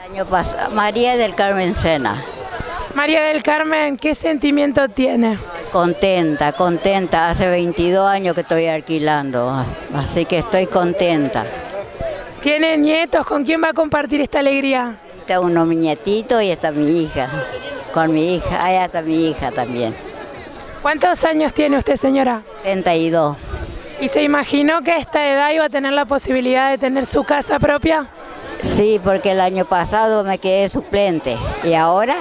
María del Carmen Sena. María del Carmen, ¿qué sentimiento tiene? Contenta, contenta. Hace 22 años que estoy alquilando, así que estoy contenta. ¿Tiene nietos? ¿Con quién va a compartir esta alegría? Tengo unos nietitos y está mi hija. Con mi hija, allá está mi hija también. ¿Cuántos años tiene usted, señora? 32. ¿Y se imaginó que a esta edad iba a tener la posibilidad de tener su casa propia? Sí, porque el año pasado me quedé suplente y ahora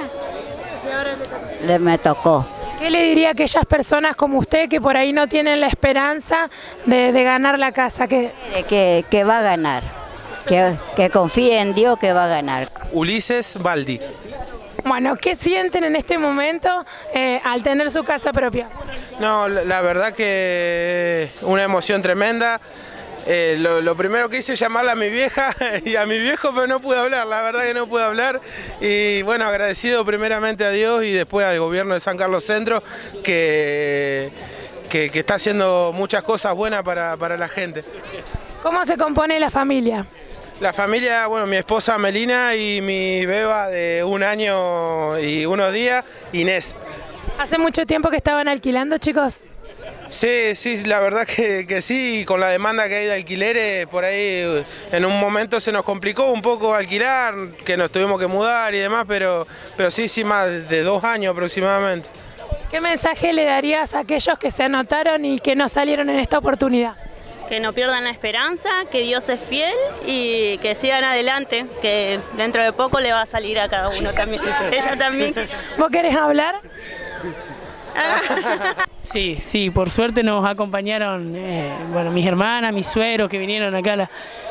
me tocó. ¿Qué le diría a aquellas personas como usted que por ahí no tienen la esperanza de ganar la casa? Que va a ganar, que confíe en Dios que va a ganar. Ulises Baldi. Bueno, ¿qué sienten en este momento al tener su casa propia? No, la verdad que una emoción tremenda. Lo primero que hice es llamarle a mi vieja y a mi viejo, pero no pude hablar, la verdad que no pude hablar. Y bueno, agradecido primeramente a Dios y después al gobierno de San Carlos Centro que está haciendo muchas cosas buenas para la gente. ¿Cómo se compone la familia? La familia, bueno, mi esposa Melina y mi beba de 1 año y unos días, Inés. ¿Hace mucho tiempo que estaban alquilando, chicos? Sí, la verdad que sí, con la demanda que hay de alquileres, por ahí en un momento se nos complicó un poco alquilar, que nos tuvimos que mudar y demás, pero sí, más de 2 años aproximadamente. ¿Qué mensaje le darías a aquellos que se anotaron y que no salieron en esta oportunidad? Que no pierdan la esperanza, que Dios es fiel y que sigan adelante, que dentro de poco le va a salir a cada uno también. Ella también. ¿Vos querés hablar? Sí, por suerte nos acompañaron, bueno, mis hermanas, mis suegros que vinieron acá.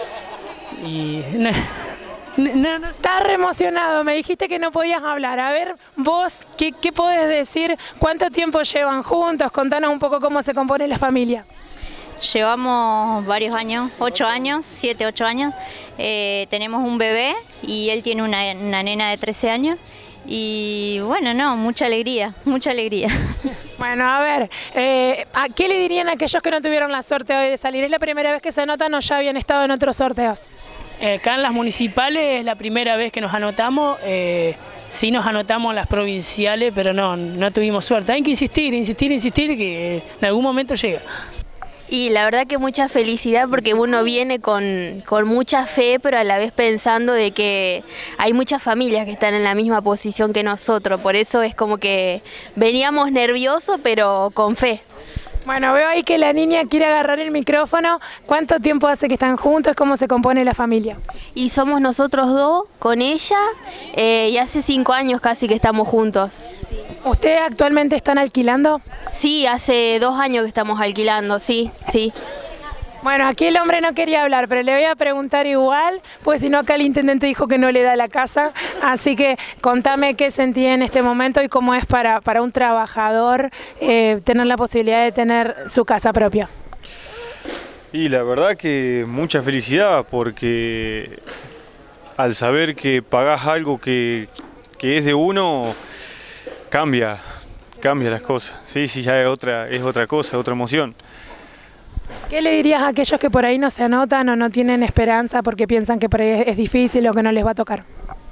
Estás re emocionado, me dijiste que no podías hablar. A ver, vos, ¿qué podés decir? ¿Cuánto tiempo llevan juntos? Contanos un poco cómo se compone la familia. Llevamos varios años, 8 años, 7, 8 años. Tenemos un bebé y él tiene una nena de 13 años. Y bueno, no, mucha alegría, mucha alegría. Bueno, a ver, ¿a qué le dirían a aquellos que no tuvieron la suerte hoy de salir? ¿Es la primera vez que se anotan o ya habían estado en otros sorteos? Acá en las municipales es la primera vez que nos anotamos. Sí nos anotamos en las provinciales, pero no tuvimos suerte. Hay que insistir, que en algún momento llega. Y la verdad que mucha felicidad porque uno viene con mucha fe, pero a la vez pensando de que hay muchas familias que están en la misma posición que nosotros. Por eso es como que veníamos nerviosos, pero con fe. Bueno, veo ahí que la niña quiere agarrar el micrófono. ¿Cuánto tiempo hace que están juntos? ¿Cómo se compone la familia? Y somos nosotros dos con ella y hace 5 años casi que estamos juntos. Sí. ¿Ustedes actualmente están alquilando? Sí, hace 2 años que estamos alquilando, sí. Bueno, aquí el hombre no quería hablar, pero le voy a preguntar igual, pues si no acá el intendente dijo que no le da la casa, así que contame qué sentí en este momento y cómo es para un trabajador tener la posibilidad de tener su casa propia. Y la verdad que mucha felicidad porque al saber que pagás algo que es de uno, cambia las cosas, sí, ya es otra cosa, otra emoción. ¿Qué le dirías a aquellos que por ahí no se anotan o no tienen esperanza porque piensan que por ahí es difícil o que no les va a tocar?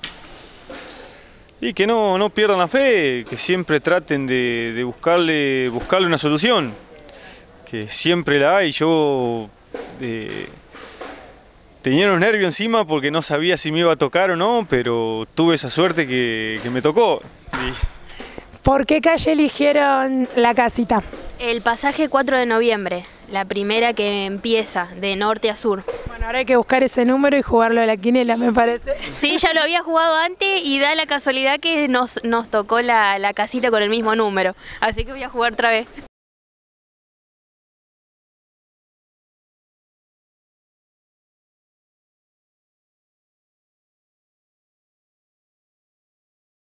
Y que no pierdan la fe, que siempre traten de buscarle una solución, que siempre la hay. Yo tenía unos nervios encima porque no sabía si me iba a tocar o no, pero tuve esa suerte que me tocó. ¿Por qué calle eligieron la casita? El pasaje 4 de noviembre, la primera que empieza de norte a sur. Bueno, ahora hay que buscar ese número y jugarlo a la quiniela, me parece. Sí, ya lo había jugado antes y da la casualidad que nos tocó la casita con el mismo número. Así que voy a jugar otra vez.